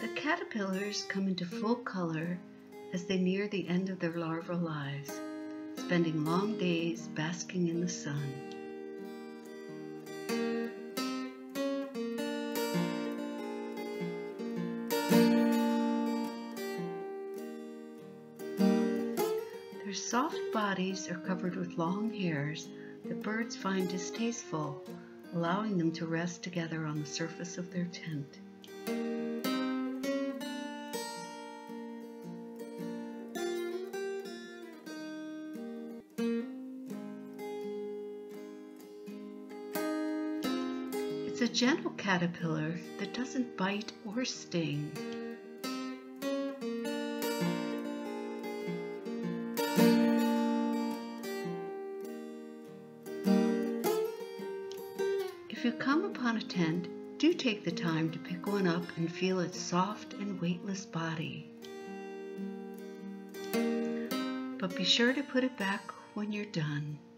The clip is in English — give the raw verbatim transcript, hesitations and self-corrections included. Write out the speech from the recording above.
The caterpillars come into full color as they near the end of their larval lives, spending long days basking in the sun. Their soft bodies are covered with long hairs that birds find distasteful, allowing them to rest together on the surface of their tent. It's a gentle caterpillar that doesn't bite or sting. If you come upon a tent, do take the time to pick one up and feel its soft and weightless body. But be sure to put it back when you're done.